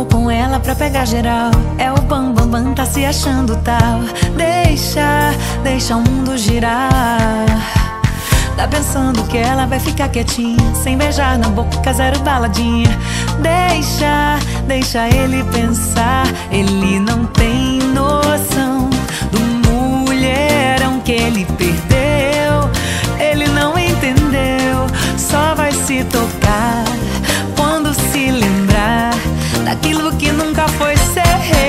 Terminou com ela pra pegar geral. É o bam bam bam, tá se achando tal. Deixa o mundo girar. Tá pensando que ela vai ficar quietinha, sem beijar na boca, zero baladinha. Deixa ele pensar. Ele não tem noção do mulherão que ele perdeu. Ele não entendeu, só vai se tocar quando se lembrar daquilo que nunca foi seu.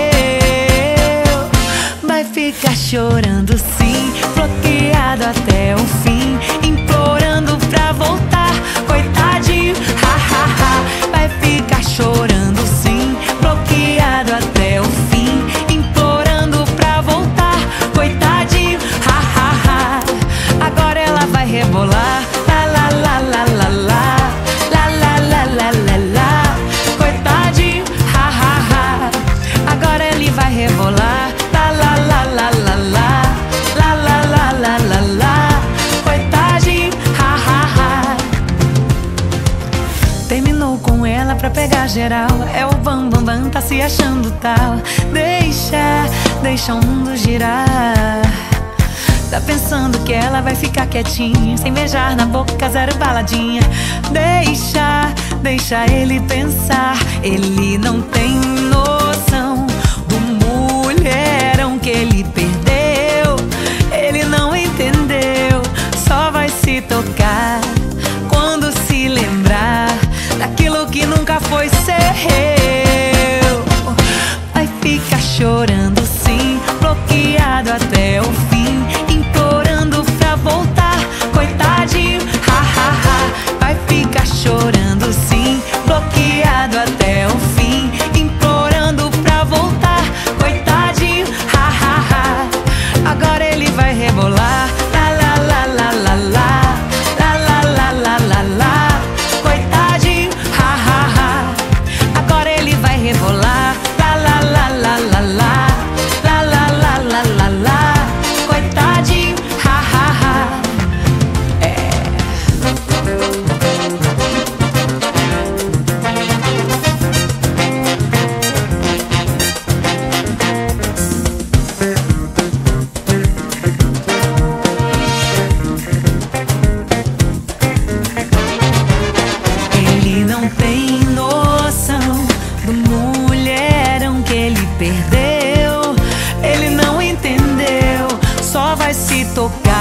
Vai ficar chorando sim, bloqueado até o fim, implorando pra voltar, coitadinho, ha ha ha. Vai ficar chorando sim, bloqueado até o fim, implorando pra voltar, coitadinho, ha ha ha. Agora ela vai rebolar, la la la la la la, la la la la la la, coitadinho, ha ha ha. Agora ele vai rebolar, la la la la la la, la la la la la la, coitadinho, ha ha ha. Terminou com ela pra pegar geral. É o bam bam bam, tá se achando tal. Deixa o mundo girar. Tá pensando que ela vai ficar quietinha, sem beijar na boca, zero baladinha. Deixa ele pensar. Ele não tem noção do mulherão que ele perdeu. Ele não entendeu, só vai se tocar quando se lembrar daquilo que nunca foi seu. Vai ficar chorando sim, bloqueado até o fim, implorando pra voltar, coitadinho, ha ha ha. Vai ficar chorando sim, bloqueado até o fim, implorando pra voltar, coitadinho, ha ha ha. Agora ele vai rebolar, la la la la la la, la la la la la la, coitadinho, ha ha ha. Agora ele vai rebolar, la la la la la la, la la la la la la, coitadinho, ha ha ha. Ele não tem noção do mulherão que ele perdeu. Ele não entendeu, só vai se tocar